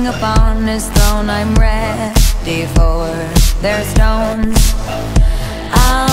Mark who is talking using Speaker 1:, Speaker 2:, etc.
Speaker 1: king upon his throne. I'm ready for their stones. I'll